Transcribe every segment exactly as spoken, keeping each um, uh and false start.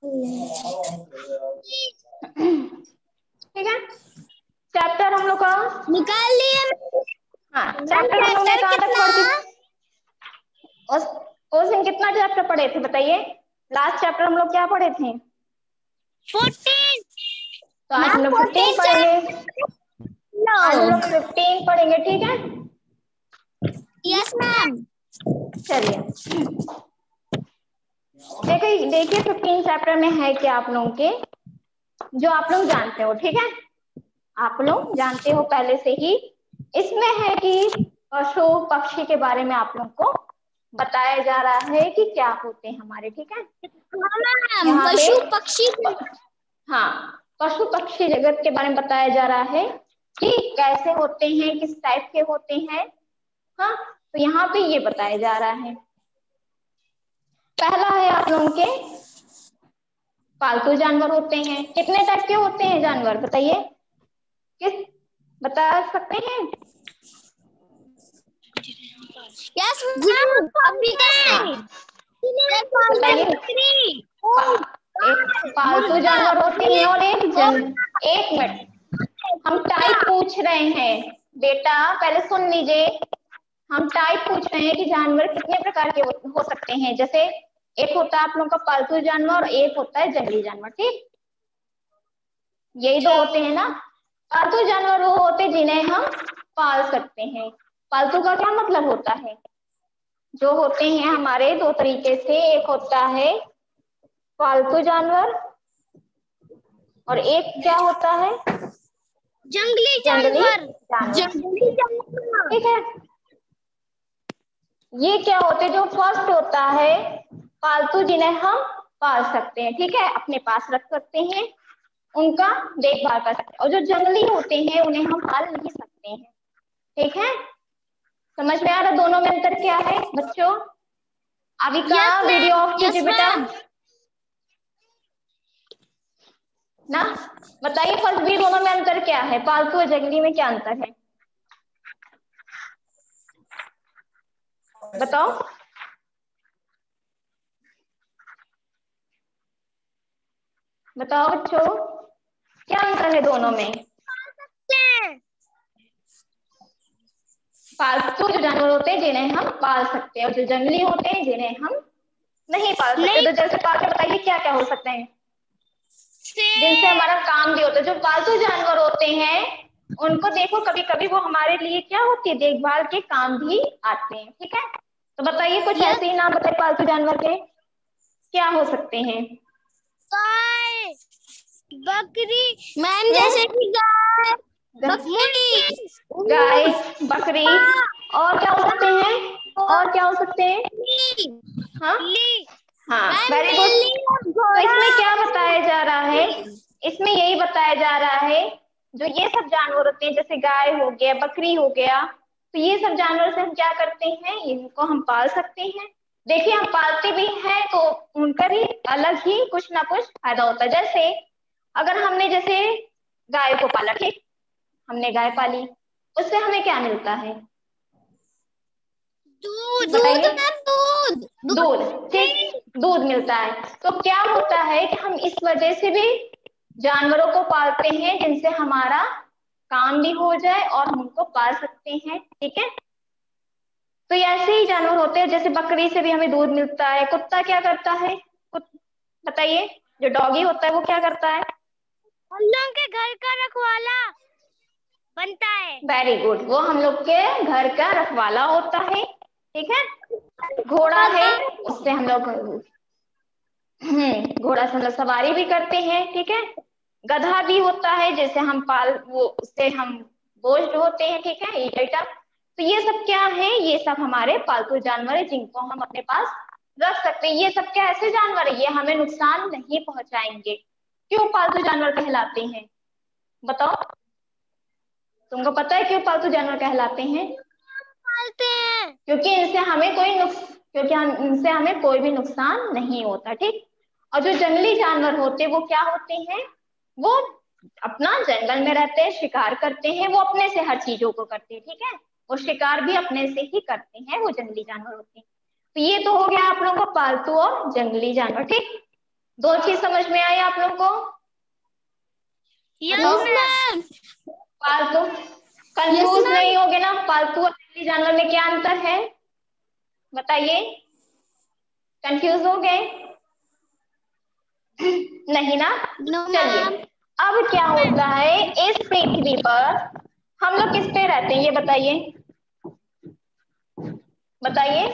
ठीक है, चैप्टर हम लोग का निकाल लिए। हाँ, चैप्टर हम लोग ने कहाँ तक पढ़ चुके? उस उस दिन कितना चैप्टर पढ़े थे बताइए? लास्ट चैप्टर हम लोग क्या पढ़े थे? फोर्टीन। तो आज हम लोग फिफ्टीन पढ़ेंगे। आज हम लोग फिफ्टीन पढ़ेंगे, ठीक है? Yes ma'am. चलिए देखिए देखिए फिफ्टीन चैप्टर में है क्या आप लोगों के, जो आप लोग जानते हो, ठीक है? आप लोग जानते हो पहले से ही। इसमें है कि पशु पक्षी के बारे में आप लोग को बताया जा रहा है कि क्या होते हैं हमारे, ठीक है? यहाँ पे पशु पक्षी, हाँ, पशु पक्षी जगत के बारे में बताया जा रहा है कि कैसे होते हैं, किस टाइप के होते हैं। हाँ, तो यहाँ पे ये बताया जा रहा है। पहला है आप लोगों के पालतू जानवर होते हैं। कितने टाइप के होते हैं जानवर बताइए? किस बता सकते हैं? Yes ma'am. अभी बताइए। एक पालतू जानवर होते हैं और एक जन एक मिनट, हम टाइप पूछ रहे हैं बेटा, पहले सुन लीजिए। हम टाइप पूछ रहे हैं कि जानवर कितने प्रकार के हो सकते हैं। जैसे एक होता है आप लोगों का पालतू जानवर और एक होता है जंगली जानवर, ठीक? यही दो होते हैं ना। पालतू जानवर वो होते हैं जिन्हें हम पाल सकते हैं। पालतू का क्या मतलब होता है? जो होते हैं हमारे दो तरीके से, एक होता है पालतू जानवर और एक क्या होता है? जंगली जानवर। जंगली जानवर। ठीक है, ये क्या होते हैं? जो फर्स्ट होता है पालतू जिन्हें हम पाल सकते हैं, ठीक है, अपने पास रख सकते हैं, उनका देखभाल कर सकते हैं। और जो जंगली होते हैं उन्हें हम पाल नहीं सकते हैं, ठीक है? समझ में आ रहा दोनों में अंतर क्या है बच्चों? अभी का yes, वीडियो ऑफ कीजिए yes, बेटा ना। बताइए फर्स्ट भी दोनों में अंतर क्या है? पालतू और जंगली में क्या अंतर है बताओ? बताओ बच्चों, क्या अंतर है दोनों में? पालतू जो जानवर होते हैं जिन्हें हम पाल सकते हैं और जो जंगली होते हैं जिन्हें हम नहीं पाल सकते। नहीं। तो जैसे पाल के बताइए क्या क्या हो सकते हैं जिनसे हमारा काम भी होता है। जो पालतू जानवर होते हैं उनको देखो कभी कभी वो हमारे लिए क्या होती है, देखभाल के काम भी आते हैं, ठीक है? तो बताइए कुछ yes. ऐसे ही नाम बताइए पालतू जानवर के क्या हो सकते हैं? गाय, बकरी मैम, जैसे कि गाय, बकरी, गाय, बकरी, और क्या हो सकते हैं? और क्या हो सकते हैं? हाँ हाँ, वेरी गुड। तो इसमें क्या बताया जा रहा है? इसमें यही बताया जा रहा है जो ये सब जानवर होते हैं, जैसे गाय हो गया, बकरी हो गया, तो ये सब जानवर से हम क्या करते हैं, इनको हम पाल सकते हैं। देखिए हम पालते भी हैं तो उनका भी अलग ही कुछ ना कुछ फायदा होता है। जैसे अगर हमने जैसे गाय को पाला, ठीक, हमने गाय पाली, उससे हमें क्या मिलता है? दूध, दूध, दूध, ठीक, दूध मिलता है। तो क्या होता है कि हम इस वजह से भी जानवरों को पालते हैं जिनसे हमारा काम भी हो जाए और हम उनको पाल सकते हैं, ठीक है? तो ऐसे ही जानवर होते हैं, जैसे बकरी से भी हमें दूध मिलता है। कुत्ता क्या करता है? बताइए, जो डॉगी होता है वो क्या करता है? हम लोग के घर का रखवाला बनता है। वेरी गुड, वो हम लोग के घर का रखवाला होता है, ठीक है? घोड़ा है, उससे हम लोग हम्म घोड़ा से हम लोग सवारी भी करते हैं, ठीक है? गधा भी होता है, जैसे हम पाल वो उससे हम बोझ ढोते हैं, ठीक है? ये तो ये सब क्या है? ये सब हमारे पालतू जानवर है जिनको हम अपने पास रख सकते हैं। ये सब क्या ऐसे जानवर है, ये हमें नुकसान नहीं पहुंचाएंगे। क्यों पालतू जानवर कहलाते हैं बताओ? तुमको पता है क्यों पालतू जानवर कहलाते हैं? पालते हैं क्योंकि इनसे हमें कोई नुकसान क्योंकि हम इनसे हमें कोई भी नुकसान नहीं होता, ठीक? और जो जंगली जानवर होते हैं वो क्या होते हैं? वो अपना जंगल में रहते हैं, शिकार करते हैं, वो अपने से हर चीजों को करते हैं, ठीक है? वो शिकार भी अपने से ही करते हैं, वो जंगली जानवर होते हैं। तो ये तो हो गया आप लोगों का पालतू और जंगली जानवर, ठीक? दो चीज समझ में आई आप लोग को? Yes ma'am. पालतू कंफ्यूज नहीं होगे ना? पालतू और जंगली जानवर में क्या अंतर है बताइए? कंफ्यूज हो गए? नहीं ना? चलिए, अब क्या होता है इस पृथ्वी पर हम लोग किस पे रहते हैं ये बताइए? बताइए,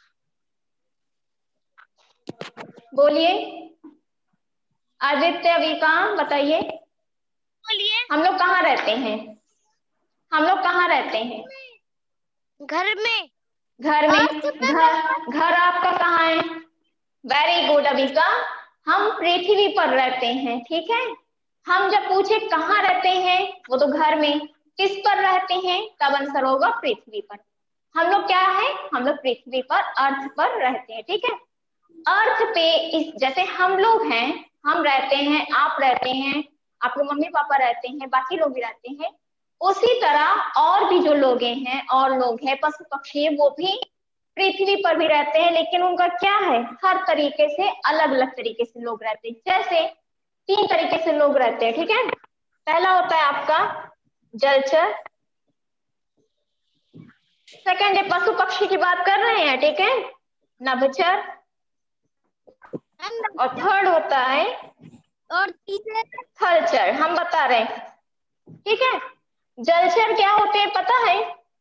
बोलिए आदित्य, अविका बताइए। बोलिए। हम लोग कहाँ रहते हैं? हम लोग कहाँ रहते हैं? घर में। घर में। घर घर आपका कहाँ है? वेरी गुड अविका, हम पृथ्वी पर रहते हैं। ठीक है, हम जब पूछे कहाँ रहते हैं, वो तो घर में। किस पर रहते हैं? तब आंसर होगा पृथ्वी पर। हम लोग क्या है? हम लोग पृथ्वी पर, अर्थ पर रहते हैं। ठीक है, अर्थ पे इस जैसे हम लोग हैं, हम रहते हैं, आप रहते हैं, आपके मम्मी पापा रहते हैं, बाकी लोग भी रहते हैं, उसी तरह और भी जो लोग हैं और लोग हैं, पशु पक्षी, वो भी पृथ्वी पर भी रहते हैं, लेकिन उनका क्या है, हर तरीके से अलग अलग तरीके से लोग रहते हैं। जैसे तीन तरीके से लोग रहते हैं। ठीक है, पहला होता है आपका जलचर, सेकंड है पशु पक्षी की बात कर रहे हैं, ठीक है, नभचर, और थर्ड होता है और तीसरे थलचर। हम बता रहे हैं, ठीक है। जलचर क्या होते हैं पता है?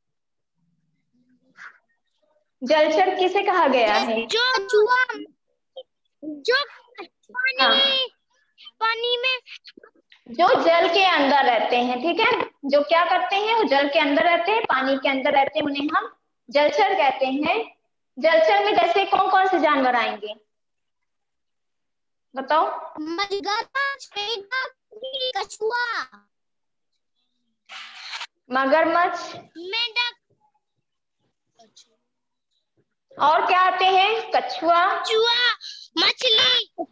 जलचर किसे कहा गया है? जो जुआ जो पानी हाँ, पानी में जो जल के अंदर रहते हैं। ठीक है, जो क्या करते हैं, वो जल के अंदर रहते हैं, पानी के अंदर रहते हैं, उन्हें हम जलचर कहते हैं। जलचर में जैसे कौन कौन से जानवर आएंगे बताओ? मगरमच्छ, कछुआ, मगरमच्छ, मेंढक, और क्या आते हैं? कछुआ, चूहा, मछली,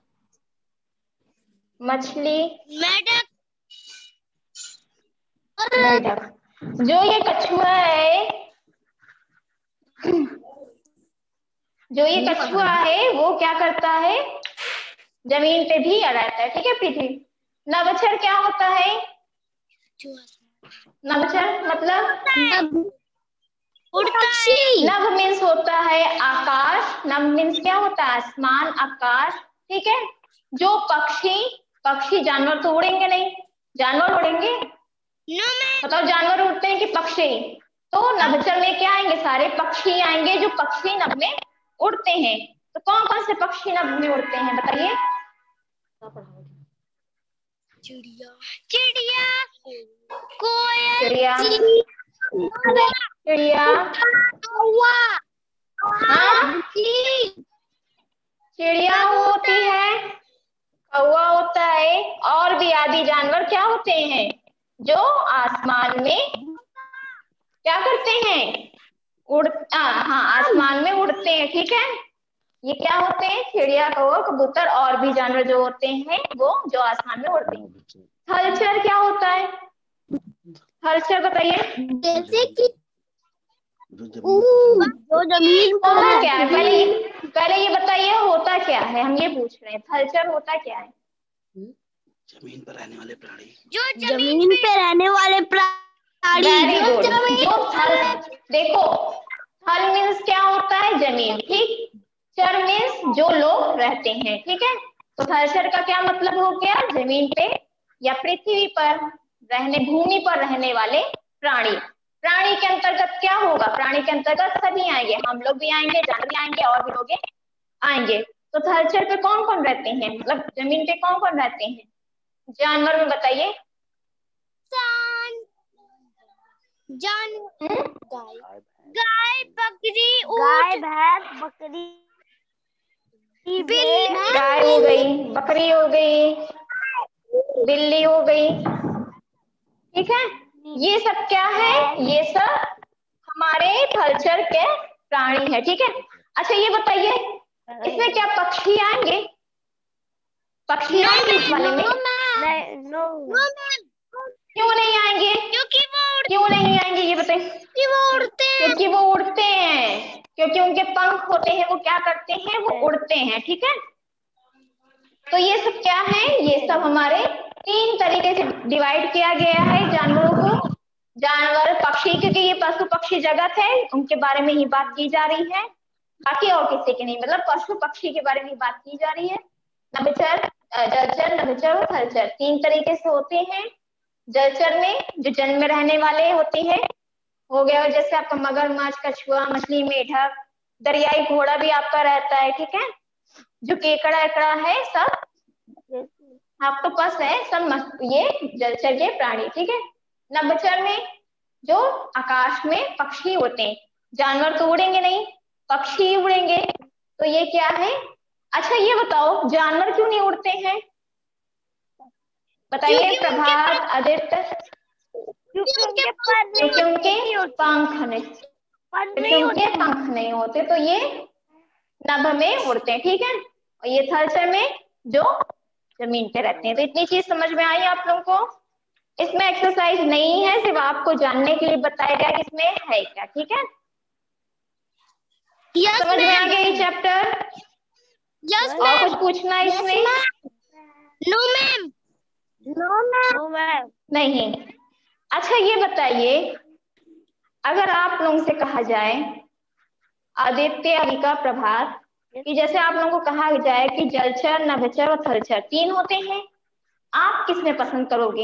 मछली, मेंढक, मेंढक। जो ये कछुआ है, जो ये कछुआ है वो क्या करता है, जमीन पे भी रहता है। ठीक है, पृथ्वी। नभचर क्या होता है? नभचर मतलब उड़ता है। नभ मीन्स होता है आकाश, नभ मीन्स क्या होता है? आसमान, आकाश। ठीक है, जो पक्षी, पक्षी जानवर तो उड़ेंगे नहीं, जानवर उड़ेंगे? बताओ, जानवर उड़ते हैं कि पक्षी? तो नभचर में क्या आएंगे? सारे पक्षी आएंगे जो पक्षी नभ में उड़ते हैं। तो कौन कौन से पक्षी नभ में उड़ते हैं बताइए? चिड़िया, चिड़िया, कोयल, चिड़िया, चिड़िया, कौवा, हाँ, चिड़िया होती है, कौवा होता है, और भी आदि जानवर क्या होते हैं, जो आसमान में क्या करते हैं, उड़ हाँ आसमान में उड़ते हैं। ठीक है, ये क्या होते हैं? चिड़िया, कौवा, कबूतर, और भी जानवर जो होते हैं वो जो आसमान में उड़ते हैं। थलचर क्या होता है? थलचर बताइए। जैसे कि जो जमीन पर होता क्या है? पहले ये पहले ये बताइए होता क्या है, हम ये पूछ रहे हैं। थलचर होता क्या है? जमीन पर रहने वाले प्राणी। जो जमीन पे रहने वाले प्राणी। Very good. जो थल, देखो, थल मीन्स क्या होता है? जमीन। ठीक, चर मीन्स जो लोग रहते हैं। ठीक है, तो थलचर का क्या मतलब हो गया? जमीन पे या पृथ्वी पर रहने, भूमि पर रहने वाले प्राणी। प्राणी के अंतर्गत क्या होगा? प्राणी के अंतर्गत सभी आएंगे, हम लोग भी आएंगे, जानवर भी आएंगे, और भी लोग आएंगे। तो थलचर पे कौन कौन रहते हैं, मतलब जमीन पे कौन कौन रहते हैं जानवर में बताइए? जान गाय, गाय, बकरी, गाय, भैंस, बकरी, बिल्ली, गाय हो गई, बकरी हो गई, बिल्ली हो गई। ठीक है, ये सब क्या है? ये सब हमारे थलचर के प्राणी है। ठीक है, अच्छा ये बताइए, इसमें क्या पक्षी आएंगे? पक्षी आएंगे इस वाले में? नो, क्यों नहीं आएंगे? क्योंकि वो क्यों नहीं आएंगे ये बताइए? क्योंकि वो उड़ते हैं। क्योंकि वो उड़ते हैं, क्योंकि उनके पंख होते हैं, वो क्या करते हैं? वो उड़ते हैं। ठीक है, तो ये सब क्या है, ये सब हमारे तीन तरीके से डिवाइड किया गया है जानवरों को। जानवर, पक्षी, क्योंकि ये पशु पक्षी जगत है, उनके बारे में ही बात की जा रही है, बाकी और किसी के नहीं, मतलब पशु पक्षी के बारे में बात की जा रही है। नभचर, जलचर, नभचर और थलचर तीन तरीके से होते हैं। जलचर में जो जल में रहने वाले होते हैं, हो गया जैसे आपका मगरमच्छ, कछुआ, मछली, मेढक, दरियाई घोड़ा भी आपका रहता है, ठीक है। जो केकड़ा एकड़ा है सब ऑक्टोपस है, सब ये जलचर के प्राणी, ठीक है। नभचर में जो आकाश में पक्षी होते हैं, जानवर तो उड़ेंगे नहीं, पक्षी उड़ेंगे, तो ये क्या है। अच्छा ये बताओ जानवर क्यों नहीं उड़ते हैं, बताइए प्रभात, आदित्य। क्योंकि उनके पर क्योंकि उनके पंख नहीं, क्योंकि उनके पंख नहीं होते, तो ये नभ में उड़ते हैं, ठीक है। और ये थलचर में जो जमीन पे रहते हैं। तो इतनी चीज समझ में आई आप लोगों को। इसमें एक्सरसाइज नहीं है, सिर्फ आपको जानने के लिए बताया गया कि इसमें है क्या, ठीक है। yes, समझ में आ गया ये चैप्टर? yes, और कुछ पूछना है इसमें? No ma'am, no ma'am, no ma'am नहीं। अच्छा ये बताइए, अगर आप लोगों से कहा जाए आदित्य, अविका, प्रभात, कि जैसे आप लोगों को कहा जाए कि जलचर, नभचर और थलचर तीन होते हैं, आप किसमें पसंद करोगे,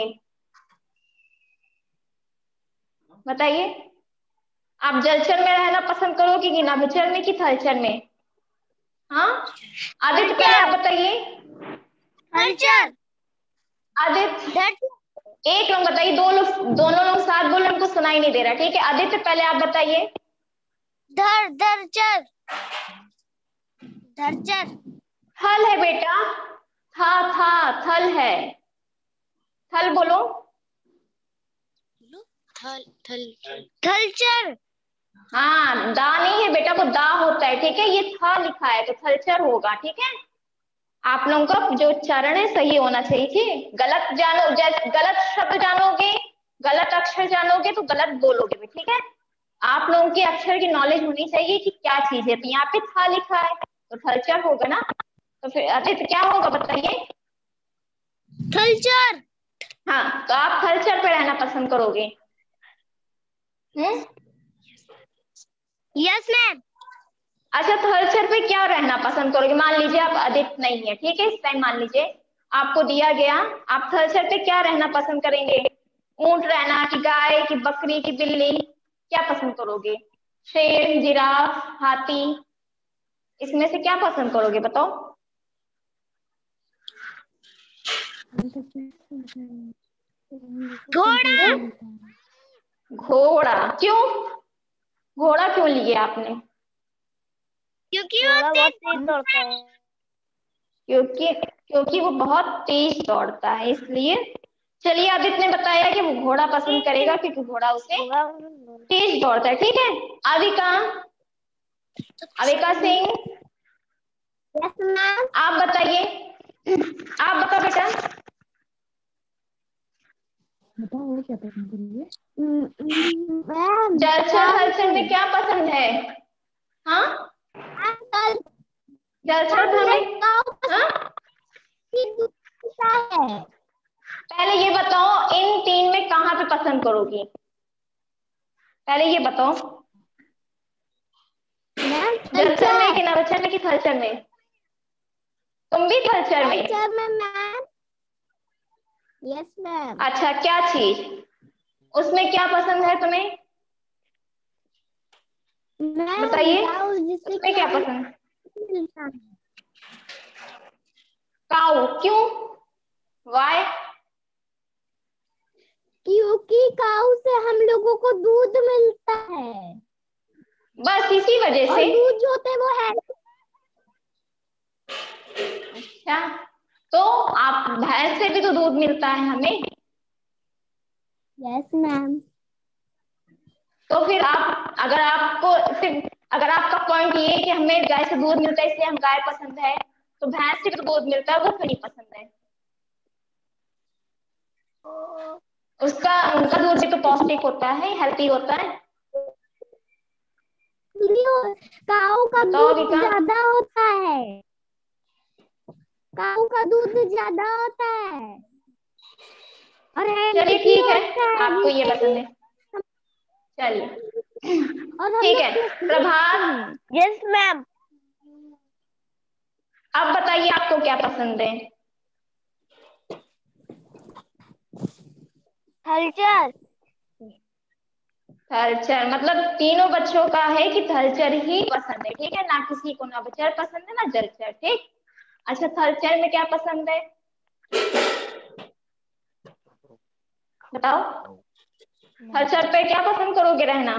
बताइए। आप जलचर में रहना पसंद करोगे कि नभचर में कि थलचर में? हाँ आदित्य पहले आप बताइए। थलचर। आदित्य एक लोग बताइए, दो लोग, दोनों लोग साथ बोले, हमको सुनाई नहीं दे रहा, ठीक है। आदित्य पहले आप बताइए। धर धरचर, धरचर। थल है बेटा, था था थल है, थल बोलो। थल थल थलचर। हाँ दा नहीं है बेटा, वो दा होता है, ठीक है। ये था लिखा है तो थलचर होगा, ठीक है। आप लोगों का जो उच्चारण है सही होना चाहिए, ठीक। गलत जानो, गलत शब्द जानोगे, गलत अक्षर जानोगे तो गलत बोलोगे भी, ठीक है। आप लोगों के अक्षर की नॉलेज होनी चाहिए कि क्या चीज है। तो यहाँ पे था लिखा है तो थलचर होगा ना, तो फिर आदित्य क्या होगा बताइए? थलचर। हाँ तो आप थलचर पे रहना पसंद करोगे? Hmm yes ma'am. अच्छा थलचर पे क्या रहना पसंद करोगे? मान लीजिए आप आदित्य नहीं है, ठीक है, इस टाइम मान लीजिए आपको दिया गया, आप थलचर पे क्या रहना पसंद करेंगे? ऊंट रहना कि गाय कि बकरी कि बिल्ली, क्या पसंद करोगे? शेर, जिराफ, हाथी, इसमें से क्या पसंद करोगे बताओ? घोड़ा। घोड़ा क्यों? घोड़ा क्यों लिए आपने? क्योंकि वो बहुत तेज दौड़ता है। क्योंकि क्योंकि वो बहुत तेज दौड़ता है इसलिए। चलिए आदित्य ने बताया कि वो घोड़ा पसंद करेगा क्योंकि घोड़ा उसे तेज दौड़ता है, ठीक है। अविका, अविका सिंह आप बताइए, आप बताओ बेटा। बताओ क्या पसंद करोगे? जलचर थलचर में क्या पसंद है? हाँ जलचर हमें, हाँ पहले ये बताओ इन तीन में कहाँ पे पसंद करोगी? पहले ये बताओ, जलचर में कि नभचर में कि थलचर में? तुम भी थलचर में? Yes ma'am. अच्छा क्या चीज, उसमें क्या पसंद है तुम्हें बताइए? उसमें क्या पसंद है? काऊ क्यों, वाई? क्योंकि काऊ से हम लोगों को दूध मिलता है, बस इसी वजह और से? दूध जो होता है वो है। अच्छा तो आप भैंस से भी तो दूध मिलता है हमें। Yes ma'am. तो फिर आप, अगर आपको सिर्फ, अगर आपका पॉइंट ये है कि हमें गाय से दूध मिलता है इसलिए हम गाय पसंद है, तो भैंस से भी तो दूध मिलता है, वो क्यों नहीं पसंद है? उसका उनका दूध भी तो पौष्टिक होता है, हेल्थी होता है। काऊ का दूध ज्यादा होता है। काऊ का दूध ज्यादा होता है और चलिए ठीक है, होता है आपको ये जिससे पसंद है। चलिए और हम ठीक लोग है। Flexible Prabhat, yes ma'am. आप बताइए आपको क्या पसंद है? थलचर। थलचर मतलब तीनों बच्चों का है कि थलचर ही पसंद है, ठीक है, ना किसी को नवचर पसंद है ना जलचर, ठीक। अच्छा, थलचर में क्या पसंद है बताओ? थलचर पे क्या पसंद करोगे रहना?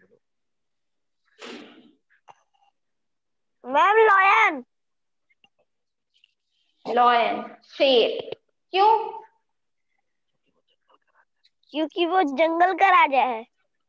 Ma'am lion. लॉयन, शेर, क्यों? क्योंकि वो जंगल का राजा है।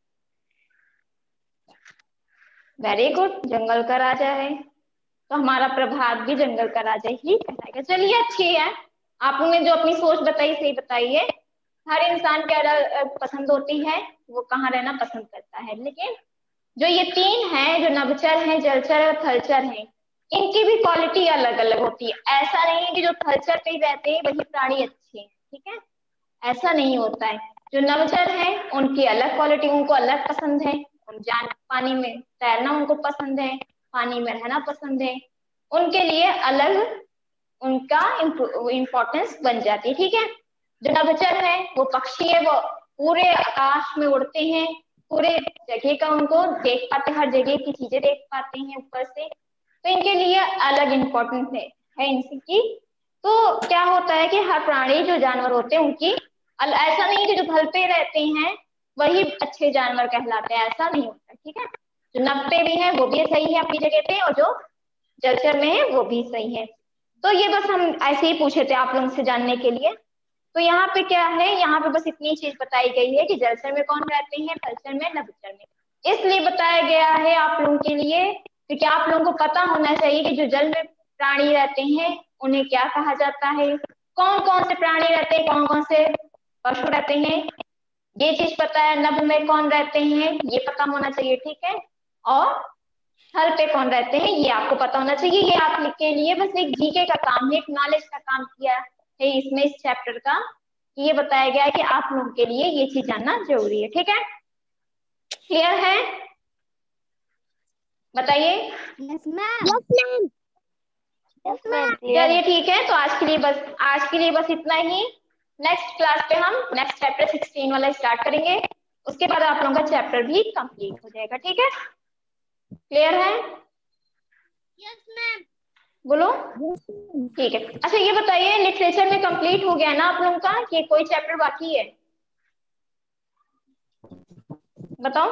वेरी गुड, जंगल का राजा है, तो हमारा प्रभात भी जंगल का राजा ही कहलाएगा। चलिए अच्छी है, आपने जो अपनी सोच बताई सही बताई है। हर इंसान की अलग पसंद होती है, वो कहाँ रहना पसंद करता है, लेकिन जो ये तीन हैं, जो नभचर हैं, जलचर और थलचर हैं, इनकी भी क्वालिटी अलग अलग होती है। ऐसा नहीं है कि जो थलचर पे ही रहते हैं वही प्राणी अच्छे हैं, ठीक है, ऐसा नहीं होता है। जो नभचर हैं उनकी अलग क्वालिटी, उनको अलग पसंद है, उन जान पानी में तैरना उनको पसंद है, पानी में रहना पसंद है, उनके लिए अलग उनका इम्पोर्टेंस बन जाती है, ठीक है। जो नभचर है वो पक्षी है, वो पूरे आकाश में उड़ते हैं, पूरे जगह का उनको देख पाते, हर जगह की चीजें देख पाते हैं ऊपर से, तो इनके लिए अलग इम्पोर्टेंस है, है इनकी। तो क्या होता है कि हर प्राणी जो जानवर होते हैं उनकी ऐसा नहीं कि जो घर पे रहते हैं वही अच्छे जानवर कहलाते हैं, ऐसा नहीं होता, ठीक है। जो नभ पे भी है वो भी सही है अपनी जगह पे, और जो जलचर में है वो भी सही है। तो ये बस हम ऐसे ही पूछे थे आप लोगों से जानने के लिए। तो यहाँ पे क्या है, यहाँ पे बस इतनी चीज बताई गई है कि जलचर में कौन रहते हैं, थलचर में, नभचर में, इसलिए बताया गया है आप लोगों के लिए क्योंकि आप लोगों को पता होना चाहिए कि जो जल में प्राणी रहते हैं उन्हें क्या कहा जाता है, कौन कौन से प्राणी रहते हैं, कौन कौन से पशु रहते हैं, ये चीज पता है। नभ में कौन रहते हैं ये पता होना चाहिए, ठीक है, और थल पे कौन रहते हैं ये आपको पता होना चाहिए। ये आप के लिए बस एक जीके का काम है, एक नॉलेज का काम किया है इसमें, इस चैप्टर का ये बताया गया है कि आप लोगों के लिए ये चीज जानना जरूरी है, ठीक है। क्लियर है, बताइए। Yes ma'am. चलिए ठीक है, तो आज के लिए बस आज के लिए बस इतना ही। नेक्स्ट क्लास पे हम नेक्स्ट चैप्टर सिक्सटीन वाला स्टार्ट करेंगे, उसके बाद आप लोगों का चैप्टर भी कंप्लीट हो जाएगा, ठीक है। क्लियर है? Yes ma'am. बोलो। ठीक है, अच्छा ये बताइए लिटरेचर में कंप्लीट हो गया ना आप लोगों का, कि कोई चैप्टर बाकी है? बताओ।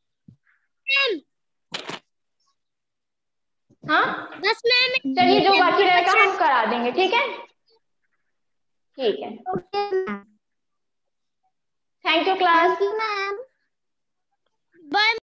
हाँ बस मैम। चलिए, जो बाकी रहेगा हम करा देंगे, ठीक है। ठीक है, thank you class. Thank you ma'am. Bye.